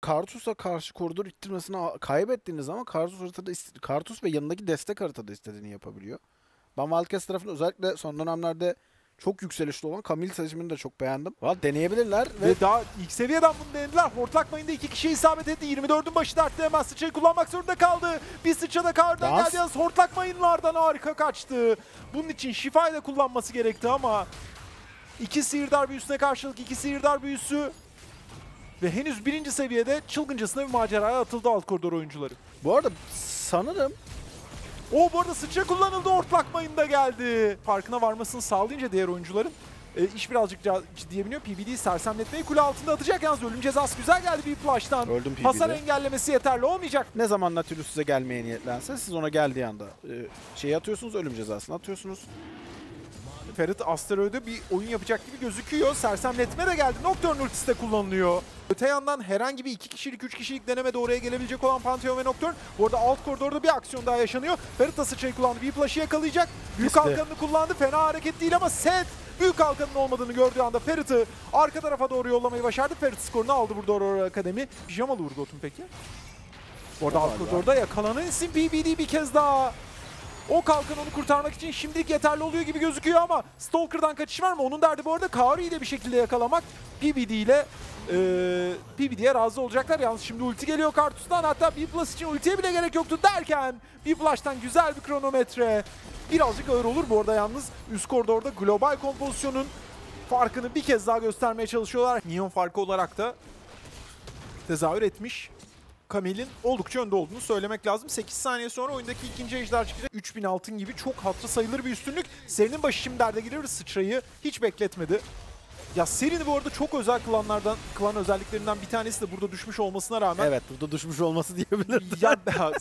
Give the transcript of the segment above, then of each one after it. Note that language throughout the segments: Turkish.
Karthus'a karşı koridor ittirmesini kaybettiğiniz zaman Karthus haritada Karthus ve yanındaki destek haritada istediğini yapabiliyor. Ben Wildcats tarafında özellikle son dönemlerde çok yükselişli olan Camille seçimini de çok beğendim. Valla deneyebilirler Ve daha ilk seviyeden bunu denediler. Hortlak mayında 2 kişiye isabet etti. 24'ün başı dertte, hemen sıçrayı kullanmak zorunda kaldı. Bir sıçra da Kaori'den geldi. Yalnız hortlak mayınlardan harika kaçtı. Bunun için şifayı da kullanması gerekti ama 2 sihirdar büyüsüne karşılık 2 sihirdar büyüsü ve henüz 1. seviyede çılgıncasına bir maceraya atıldı alt koridor oyuncuları. Bu arada sanırım Bu arada sıçra kullanıldı, hortlak mayında geldi. Farkına varmasını sağlayınca diğer oyuncuların iş birazcık ciddiye biniyor. PBD sersemletmeyi kule altında atacak. Yalnız ölüm cezası güzel geldi bir flash'tan. Hasar engellemesi yeterli olmayacak. Ne zaman Nautilus size gelmeye niyetlense siz ona geldiği anda atıyorsunuz, ölüm cezasını atıyorsunuz. Ferit Asteroid'e bir oyun yapacak gibi gözüküyor. Sersemletme de geldi. Nocturne ultisi de kullanılıyor. Öte yandan herhangi bir 2 kişilik, 3 kişilik denemede oraya gelebilecek olan Pantheon ve Nocturne. Bu arada alt koridorda bir aksiyon daha yaşanıyor. Ferit da sıçrayı kullandı. Bir flash'ı yakalayacak. Büyük halkanını kullandı. Fena hareket değil ama Seth büyük halkanın olmadığını gördüğü anda Ferit'i arka tarafa doğru yollamayı başardı. Ferit skorunu aldı burada Aurora Akademi. Pijamalı Urgot'un peki? Orada alt koridorda yakalanan isim PBD bir kez daha. O kalkan onu kurtarmak için şimdilik yeterli oluyor gibi gözüküyor ama Stalker'dan kaçış var mı? Onun derdi bu arada Kaori'yi de bir şekilde yakalamak. PBD ile PBD'ye razı olacaklar. Yalnız şimdi ulti geliyor Karthus'tan. Hatta B+ için ultiye bile gerek yoktu derken B+'dan güzel bir kronometre. Birazcık ağır olur bu arada yalnız. Üst koridorda global kompozisyonun farkını bir kez daha göstermeye çalışıyorlar. Neon farkı olarak da tezahür etmiş. Camille'in oldukça önde olduğunu söylemek lazım. 8 saniye sonra oyundaki ikinci ejder çıkacak. 3000 altın gibi çok hatırı sayılır bir üstünlük. Seri'nin başı şimdi derde girer. Sıçrayı hiç bekletmedi. Ya Seri'ni bu arada çok özel kılan özelliklerinden bir tanesi de burada düşmüş olmasına rağmen. Evet, burada düşmüş olması diyebilirdim. Ya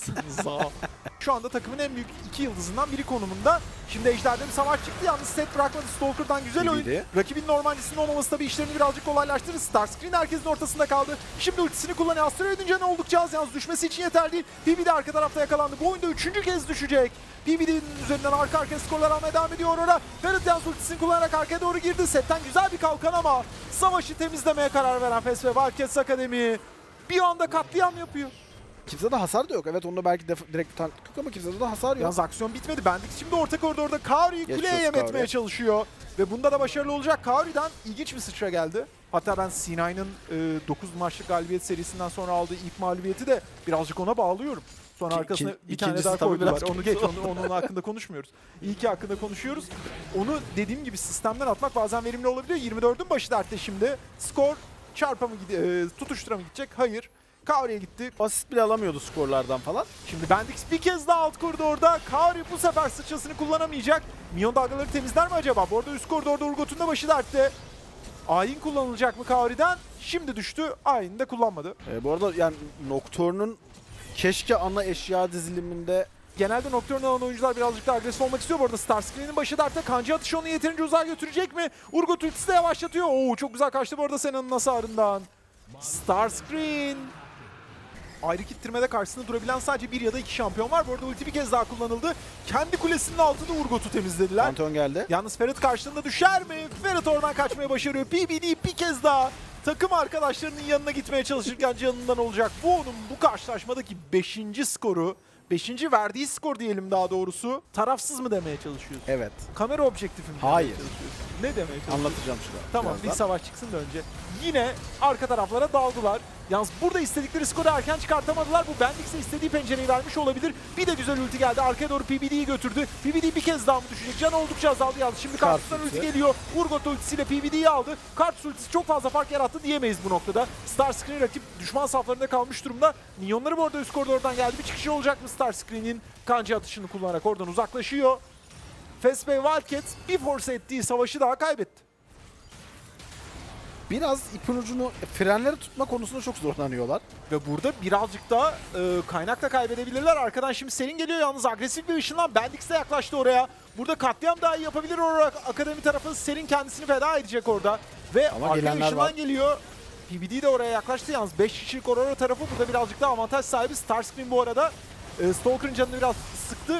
şu anda takımın en büyük 2 yıldızından biri konumunda. Şimdi Ejder'de bir savaş çıktı. Yalnız set bırakmadı. Stalker'dan güzel oyun. Rakibin normalistinin olmaması tabii işlerini birazcık kolaylaştırır. Starscreen herkesin ortasında kaldı. Şimdi ultisini kullanıyor. Asteroid'in canı oldukça az. Yalnız düşmesi için yeterli değil. PBD arka tarafta yakalandı. Bu oyunda 3. kez düşecek. PBD'nin üzerinden arka arkaya skorlar almaya devam ediyor Aurora. Ferit yalnız ultisini kullanarak arkaya doğru girdi. Setten güzel bir kalkan ama savaşı temizlemeye karar veren FES ve Wildcats Akademi bir anda katliam yapıyor. Kimse de hasar da yok. Evet, onda belki direkt tank yok ama kimse de hasar yok. Yalnız aksiyon bitmedi. Bendik şimdi orta koridorda Kaori'yi kuleye yem etmeye çalışıyor. Ve bunda da başarılı olacak. Kaori'den ilginç bir sıçra geldi. Hatta ben C9'ın 9 maçlık galibiyet serisinden sonra aldığı ilk mağlubiyeti de birazcık ona bağlıyorum. Sonra arkasına bir tane daha koydular. Onu geç, onun hakkında konuşmuyoruz. İlki hakkında konuşuyoruz. Onu dediğim gibi sistemden atmak bazen verimli olabiliyor. 24'ün başı dertte şimdi. Skor çarpa mı tutuştura mı gidecek? Hayır. Kaori'ye gitti. Asist bile alamıyordu skorlardan falan. Şimdi Bendix bir kez daha alt koridorda. Kaori bu sefer sıçrasını kullanamayacak. Minyon dalgaları temizler mi acaba? Bu arada üst koridorda Urgot'un da başı dertte. Ayin kullanılacak mı Kaori'den? Şimdi düştü. Ayin'i de kullanmadı. Bu arada yani Nocturne'un keşke ana eşya diziliminde... Genelde Nocturne alan oyuncular birazcık daha agresif olmak istiyor. Bu arada Starscreen'in başı dertte. Kancı atışı onu yeterince uzağa götürecek mi? Urgot ultisi de yavaşlatıyor. Oo, çok güzel kaçtı bu arada Sena'nın hasarından. Starscreen. Ayrı kittirmede karşısında durabilen sadece 1 ya da 2 şampiyon var. Bu arada ulti bir kez daha kullanıldı. Kendi kulesinin altında Urgot'u temizlediler. Pantheon geldi. Yalnız Ferit karşılığında düşer mi? Ferit oradan kaçmaya başarıyor. PBD bir kez daha takım arkadaşlarının yanına gitmeye çalışırken canından olacak. Bu onun bu karşılaşmadaki 5. skoru. 5. verdiği skor diyelim daha doğrusu. Tarafsız mı demeye çalışıyorsun? Evet. Kamera objektifi mi? Hayır. Ne demeye çalışıyorsun? Anlatacağım şunu. Tamam, bir savaş çıksın da önce. Yine arka taraflara daldılar. Yalnız burada istedikleri skoru erken çıkartamadılar. Bu Bendix'e istediği pencereyi vermiş olabilir. Bir de güzel ulti geldi. Arkaya doğru PBD'yi götürdü. PBD bir kez daha mı düşecek? Can oldukça azaldı yalnız. Şimdi Karthus'tan ulti geliyor. Urgot ultisiyle PBD'yi aldı. Karthus ultisi çok fazla fark yarattı diyemeyiz bu noktada. Starscreen rakip düşman saflarında kalmış durumda. Minyonları bu arada üst koridordan geldi. Bir çıkışı olacak mı Starscreen'in? Kanca atışını kullanarak oradan uzaklaşıyor. FES ve Wildcats bir force ettiği savaşı daha kaybetti. Biraz ipin ucunu, frenleri tutma konusunda çok zorlanıyorlar. Ve burada birazcık da kaynak da kaybedebilirler. Arkadan şimdi Serin geliyor yalnız agresif bir ışınlan. Bendix de yaklaştı oraya. Burada katliam daha iyi yapabilir Aurora Akademi tarafı. Serin kendisini feda edecek orada. Ve arkadan ışınlan geliyor. PBD de oraya yaklaştı yalnız 5 kişilik Aurora tarafı burada birazcık daha avantaj sahibi. Starscream bu arada Stalker'ın canını biraz sıktı.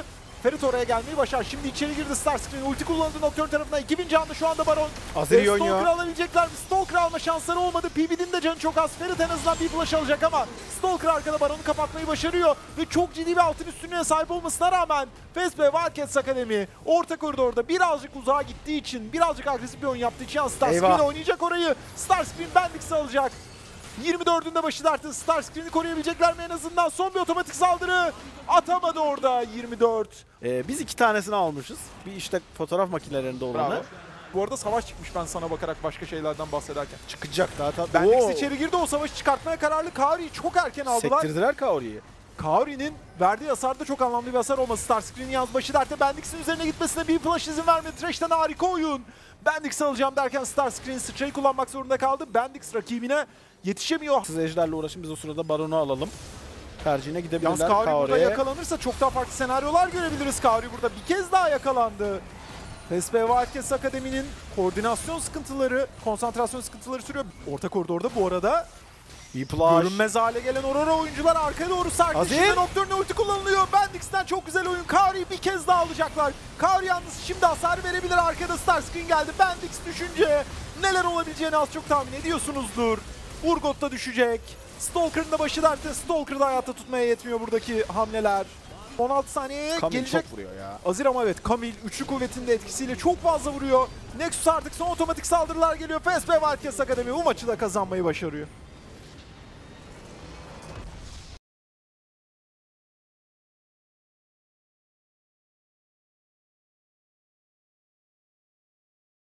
Ferit oraya gelmeyi başar. Şimdi içeri girdi Starscream. Ulti kullandı Nocturne tarafından. 2000 canlı şu anda Baron. Azir oynuyor. Stalker alabilecekler mi? Stalker alma şansları olmadı. PB'nin de canı çok az. Ferit en azından bir flash alacak ama Stalker arkada Baron'u kapatmayı başarıyor. Ve çok ciddi bir altın üstünlüğe sahip olmasına rağmen Fesp ve Wildcats Akademi orta koridorda birazcık uzağa gittiği için, birazcık agresif bir oyun yaptığı için Starscream oynayacak orayı. Starscream Bendix'i alacak. 24'ünde başı dertti. Starscream'i koruyabilecekler mi en azından? Son bir otomatik saldırı. Atamadı orada 24. Biz 2 tanesini almışız. Bir işte fotoğraf makinelerinde olanı. Bravo. Bu arada savaş çıkmış ben sana bakarak başka şeylerden bahsederken. Çıkacak zaten. Bendix içeri girdi, o savaşı çıkartmaya kararlı. Kaori'yi çok erken aldılar. Sektirdiler Kaori'yi. Kaori'nin verdiği hasar da çok anlamlı bir hasar olması. Starscream'in yalnız başı dertte. Bendix'in üzerine gitmesine bir flash izin vermedi. Thresh'ten harika oyun. Bendix'i alacağım derken Starscream sıçrayı kullanmak zorunda kaldı. Bendix rakibine yetişemiyor. Siz ejderle uğraşın, biz o sırada Baron'u alalım. Tercihine Yalnız gidebilirler Kaori burada Kaori'ye. yakalanırsa çok daha farklı senaryolar görebiliriz. Kaori burada bir kez daha yakalandı. PSP Wildcats Akademi'nin koordinasyon sıkıntıları, konsantrasyon sıkıntıları sürüyor. Orta koridorda bu arada görünmez hale gelen Aurora oyuncular arkaya doğru sarktı. Azir! Şimdi Nocturne ulti kullanılıyor. Bendix'ten çok güzel oyun. Kaori'yi bir kez daha alacaklar. Kaori yalnız şimdi hasar verebilir. Arkada Starscream geldi. Bendix düşünce neler olabileceğini az çok tahmin ediyorsunuzdur. Urgot da düşecek. Stalker'ın da başı dertte. Stalker'ı da hayatta tutmaya yetmiyor buradaki hamleler. 16 saniyeye Kamil gelecek. çok vuruyor ya. Azir ama evet, Kamil üçlü kuvvetinin de etkisiyle çok fazla vuruyor. Nexus artık son otomatik saldırılar geliyor. PSP Wildcats Akademi bu maçı da kazanmayı başarıyor.